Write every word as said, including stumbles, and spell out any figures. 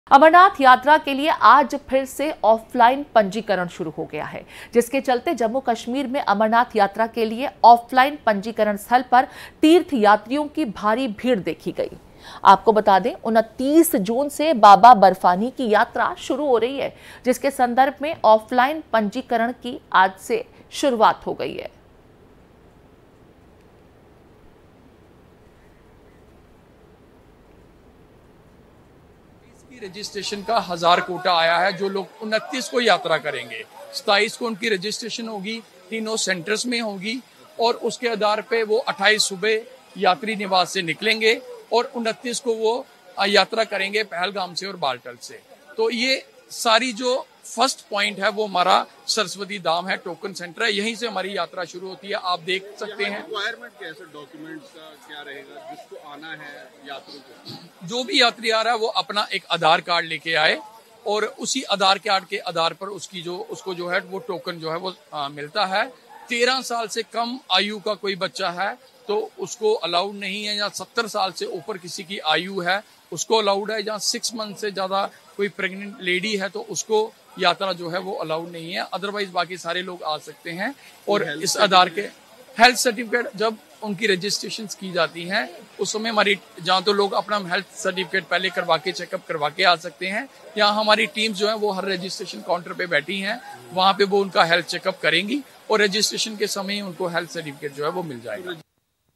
अमरनाथ यात्रा के लिए आज फिर से ऑफलाइन पंजीकरण शुरू हो गया है, जिसके चलते जम्मू कश्मीर में अमरनाथ यात्रा के लिए ऑफलाइन पंजीकरण स्थल पर तीर्थ यात्रियों की भारी भीड़ देखी गई। आपको बता दें, उनतीस जून से बाबा बर्फानी की यात्रा शुरू हो रही है, जिसके संदर्भ में ऑफलाइन पंजीकरण की आज से शुरुआत हो गई है। रजिस्ट्रेशन का हजार कोटा आया है। जो लोग उनतीस को यात्रा करेंगे, सताईस को उनकी रजिस्ट्रेशन होगी, तीनों सेंटर्स में होगी और उसके आधार पे वो अट्ठाईस सुबह यात्री निवास से निकलेंगे और उनतीस को वो यात्रा करेंगे पहलगाम से और बालटल से। तो ये सारी जो फर्स्ट पॉइंट है वो हमारा सरस्वती धाम है, टोकन सेंटर है, यहीं से हमारी यात्रा शुरू होती है। आप देख सकते हैं रिक्वायरमेंट कैसे, डॉक्यूमेंट्स का क्या रहेगा जिसको आना है यात्री को? जो भी यात्री आ रहा है वो अपना एक आधार कार्ड लेके आए और उसी आधार कार्ड के आधार पर उसकी जो उसको जो है वो टोकन जो है वो आ, मिलता है। तेरह साल से कम आयु का कोई बच्चा है तो उसको अलाउड नहीं है, या सत्तर साल से ऊपर किसी की आयु है उसको अलाउड है, या सिक्स मंथ से ज्यादा कोई प्रेग्नेंट लेडी है तो उसको यात्रा जो है वो अलाउड नहीं है। अदरवाइज बाकी सारे लोग आ सकते हैं। और इस आधार के हेल्थ सर्टिफिकेट जब उनकी रजिस्ट्रेशन की जाती हैं उस समय हमारी जहाँ तो लोग अपना हेल्थ सर्टिफिकेट पहले करवा के चेकअप करवा के आ सकते हैं, यहाँ हमारी टीम्स जो है वो हर रजिस्ट्रेशन काउंटर पे बैठी हैं, वहाँ पे वो उनका हेल्थ चेकअप करेंगी और रजिस्ट्रेशन के समय ही उनको हेल्थ सर्टिफिकेट जो है वो मिल जाएगा।